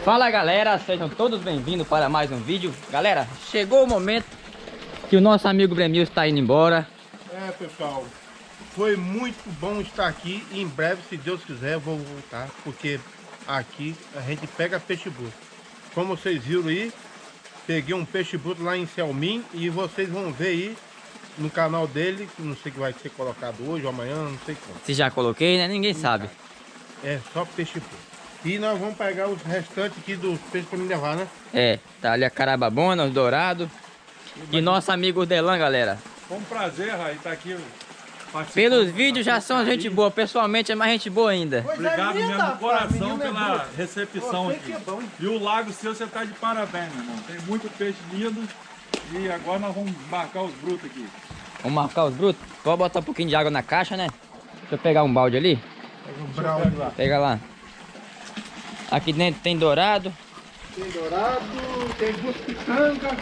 Fala galera, sejam todos bem-vindos para mais um vídeo. Galera, chegou o momento que o nosso amigo Bremil está indo embora. É pessoal, foi muito bom estar aqui e em breve, se Deus quiser, eu vou voltar, porque aqui a gente pega peixe-bruto. Como vocês viram aí, peguei um peixe-bruto lá em Selmin e vocês vão ver aí no canal dele, não sei que vai ser colocado hoje ou amanhã, não sei como. Se já coloquei, né? Ninguém sabe. É só peixe-bruto. E nós vamos pegar os restantes aqui dos peixes para me levar, né? É, tá ali a carababona, os dourados. E nosso amigo Delan, galera. Foi um prazer, Raí, estar aqui. Pelos vídeos já são gente boa, pessoalmente é mais gente boa ainda. Obrigado mesmo do coração pela recepção Você aqui. que é bom. E o lago seu, você tá de parabéns, meu irmão. Tem muito peixe lindo. E agora nós vamos marcar os brutos aqui. Vamos marcar os brutos? Pode botar um pouquinho de água na caixa, né? Deixa eu pegar um balde ali. Pega um brownie lá. Pega lá. Aqui dentro tem dourado. Tem dourado, tem duas pitangas.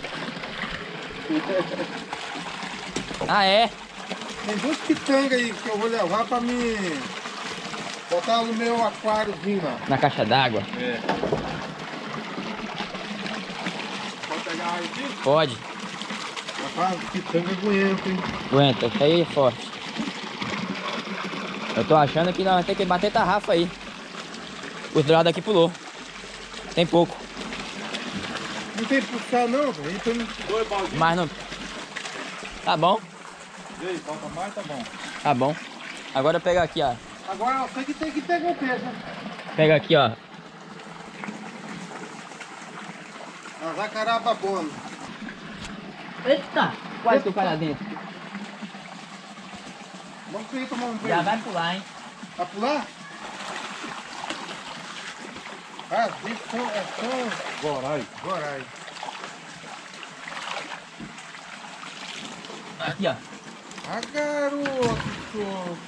Ah, é? Tem duas pitangas aí que eu vou levar para me botar no meu aquáriozinho lá. Na caixa d'água. É. Pode pegar água aqui? Pode. Rapaz, pitanga aguenta, hein? Aguenta, isso aí é forte. Eu tô achando que nós vamos ter que bater tarrafa aí. Os dourados aqui pulou. Tem pouco. Não tem que puxar não, velho. Então, 2 baldinhos. Mas não. Tá bom? E aí, falta mais? Tá bom. Tá bom. Agora pega aqui, ó. agora eu sei que tem que pegar o peixe, né? Pega aqui, ó. A jacarababona. Eita! Quase que eu caio lá dentro. Vamos ir tomar um banho. Já vai pular, hein? Vai pular? Ah, bicho, é só Gorai. gorai. Aqui, ó. Ah, garoto!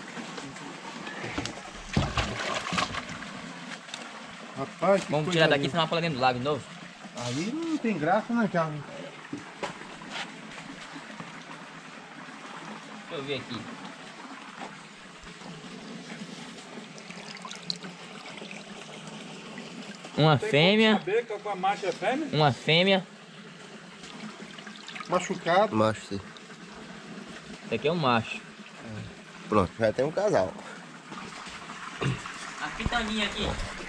Rapaz, que Vamos coisa tirar daqui, linda. senão vai pular dentro do lago de novo. Ali não tem graça, né, Thiago? Deixa eu ver aqui. Uma fêmea. Saber que a macho é fêmea? Uma fêmea. Machucado. Macho, sim. Esse aqui é um macho. Pronto, já tem um casal. A pitanguinha aqui.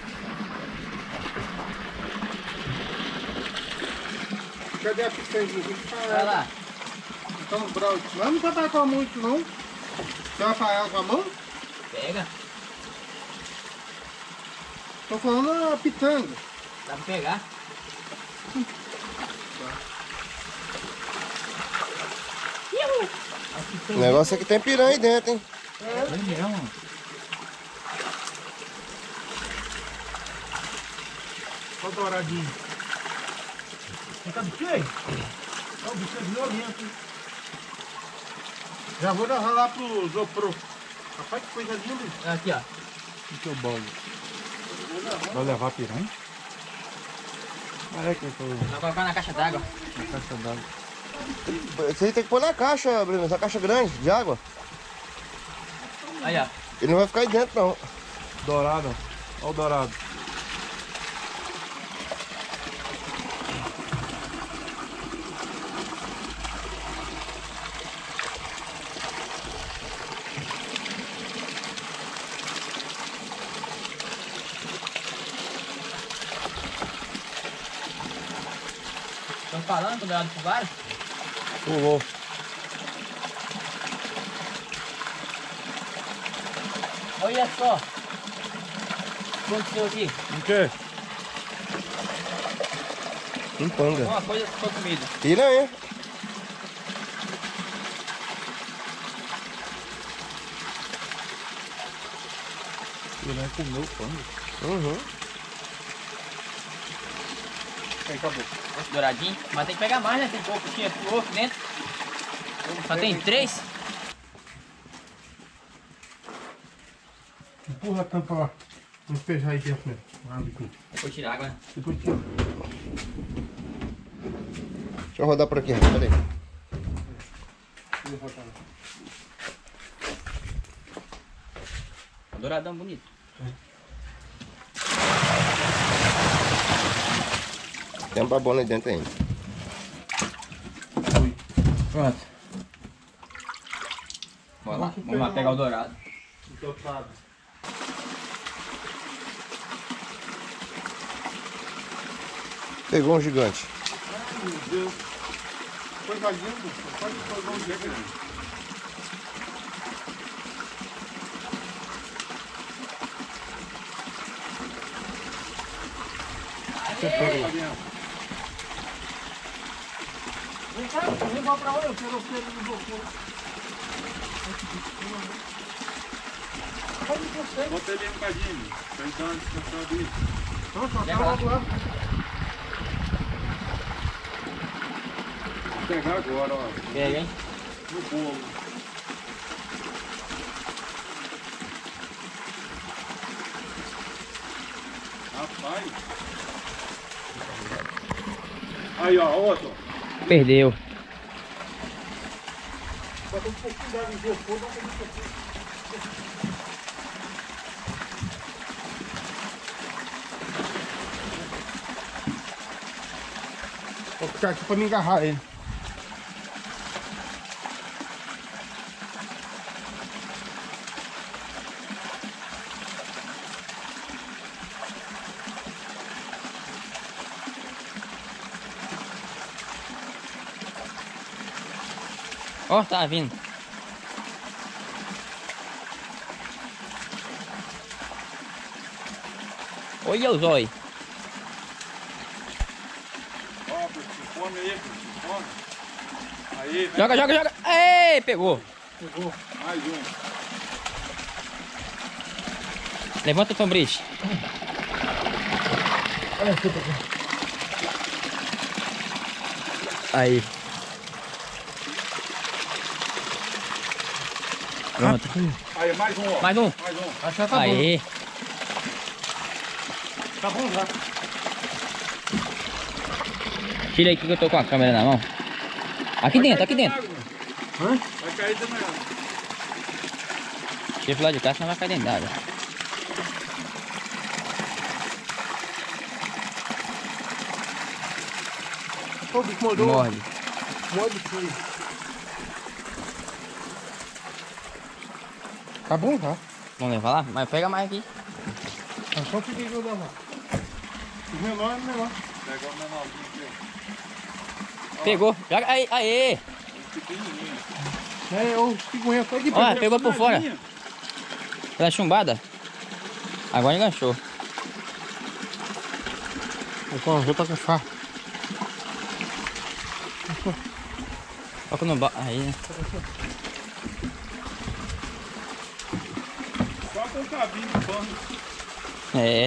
Cadê a pitanguinha? Vai lá. Então, brau. Não vai dar com a mão isso, não. Você vai parar com a mão? Pega. Tô falando a pitanga. Dá pra pegar. O negócio é que tem piranha aí dentro, hein? É mesmo. Olha o douradinho. Tá bichinho aí? Olha o bichinho violento, hein? Já vou levar lá pro Zopro. Rapaz, que coisa linda. Aqui, ó. O que é o balde? Vai levar a piranha? É que eu tô Vai colocar na caixa d'água. na caixa d'água. Você tem que pôr na caixa, Bruno, essa caixa grande de água. Aí, ó. Ele não vai ficar aí dentro, não. Dourado. Olha o dourado. Estão falando que o dourado pular? Pulou. Olha só. O que aconteceu aqui? O quê? Panga. Uma coisa que foi comida. Piranha. Piranha comeu o pano. Uhum. Aí, acabou. Douradinho. Mas tem que pegar mais, né? Tem pouco. Tinha pulou aqui dentro. Só tem 3. Empurra a tampa lá. Vamos despejar aí dentro mesmo. Vou tirar água, né? Depois tira. Deixa eu rodar por aqui, peraí. Douradão bonito. Tem um babona aí dentro ainda. Pronto. Bora lá, vamos lá pegar o dourado. Pegou um gigante. Ai, meu Deus. Coisa linda. Pode pegar um gigante. Vem cá, vem pra onde? Eu quero o pelo no bocudo. Bota ele um bocadinho, pra ele dar uma descansada aí. Não, só tá logo lá. Vou pegar agora, ó. Pega, hein? No bolo. Rapaz. Aí, ó, outro. Perdeu. Bota um pouquinho d'água no isopor, bota um pouquinho. Vou ficar aqui pra me agarrar ele. Ó, tá vindo. Olha os olhos. Ó, sifone aí, sifone. Aí, vem. Joga, joga, joga. Ei, pegou. Pegou. Mais um. Levanta o tombrite. Aí. Pronto. Aí, mais um, ó. Mais um. Mais um. Acho que já tá bom. Aí. Tá bom já. Tira aí que eu tô com a câmera na mão. Aqui dentro, aqui dentro. Hã? Vai cair dentro da água. Tira pro lado de cá, senão vai cair dentro d'água. Ô, o bicho mordeu. Morde. Morde sim. Tá bom já. Vamos levar lá? Mas pega mais aqui. É só porque eu dar lá. O menor é menor. Pega o menorzinho aqui, ó. Pegou. Joga aí, aê. Pequenininho. É, eu fico só de Olha, pegou por fora. Pela chumbada. Agora enganchou. Vou pra cachar. Toca no ba... Aí, né? Só com o cabinho do pano. É.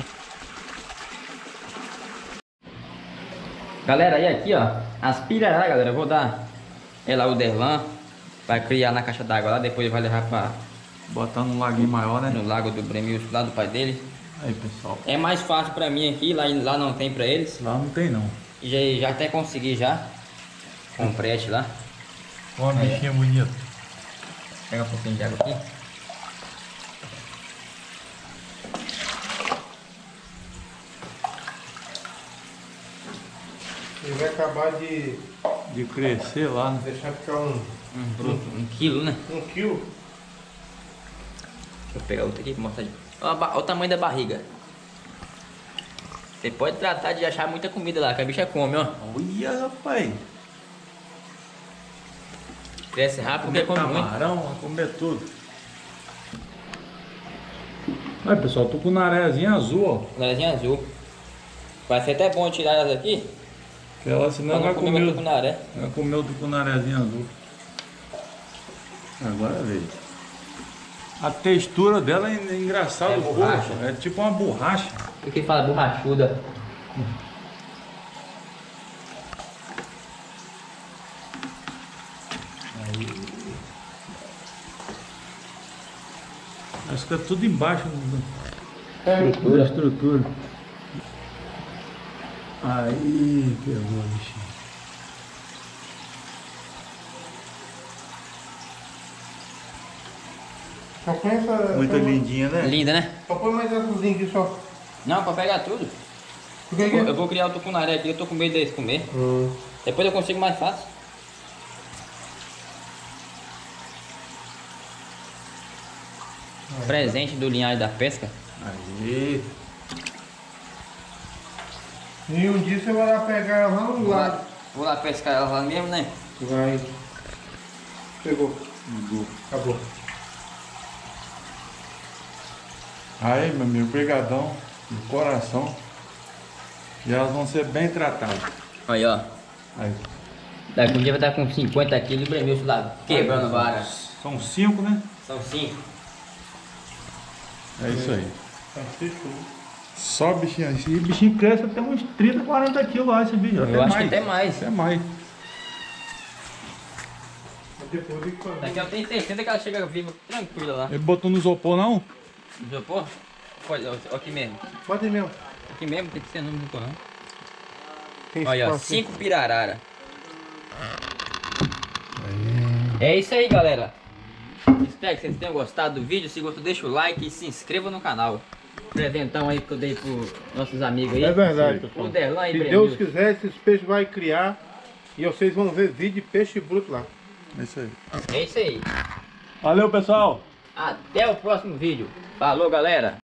Galera, aí aqui, ó. As pirará, galera. Eu vou dar ela o Derlan. Vai criar na caixa d'água lá. Depois vai levar pra... Botar num laguinho maior, né? no lago do Bremilson, lá do pai dele. Aí, pessoal. É mais fácil pra mim aqui. Lá não tem pra eles. Lá não tem, não. E já até consegui já. Com frete lá. Ó, bichinho bonito. Pega um pouquinho de água aqui. Ele vai acabar de De crescer lá, né? deixar ficar um Um quilo, né? quilo. Deixa eu pegar outra aqui pra mostrar. Olha o tamanho da barriga. Você pode tratar de achar muita comida lá, que a bicha come, ó. Olha, rapaz. Cresce rápido porque come muito. Camarão, vai comer tudo. Olha, pessoal, tô com narezinha azul, ó. Narezinha azul. Vai ser até bom tirar elas aqui. Que ela senão Pra vai não comer comer, muito tucunaré. vai comer o tucunarezinho azul. Agora veio. A textura dela é engraçada. É o corpo. borracha. É tipo uma borracha. O que fala borrachuda. Acho que é tudo embaixo Estrutura. da estrutura. Aí, pegou a bichinha. Só põe essa. Muito lindinha, né? Linda, né? Só põe mais azulzinho aqui só. Não, pra pegar tudo. Eu vou criar o tucunaré aqui, eu tô com medo deles comer. Depois eu consigo mais fácil. Presente do Linhagem da Pesca. Aí. E um dia você vai lá pegar ela lá no lado. Vou lá pescar ela lá mesmo, né? Vai. Pegou. Acabou. Aí, meu amigo, brigadão, do coração. E elas vão ser bem tratadas. Aí, ó. Aí. Daqui um dia vai estar com 50 quilos e o Bremilson lá quebrando vara. São 5, né? São 5. É isso aí. Tá fechou. Só bichinho. Esse bichinho cresce até uns 30, 40 quilos lá, esse bicho. Eu acho que até mais. Até mais. Mas depois tem que fazer. Daqui eu tenho certeza que ela chega viva tranquila lá. Ele botou no isopor, não? Isopor? Pode, ó, aqui mesmo. Pode ir mesmo. Aqui mesmo tem que ser no isopor, não. Tem Olha, ó, espaço. 5 pirarara. É isso aí, galera. Espero que vocês tenham gostado do vídeo. Se gostou, deixa o like e se inscreva no canal. Presentão aí que eu dei pros nossos amigos aí. É verdade, pessoal. O Derlan e Se Bremilson. Deus quiser, esses peixes vai criar. E vocês vão ver vídeo de peixe bruto lá. É isso aí. É isso aí. Valeu, pessoal! Até o próximo vídeo. Falou, galera.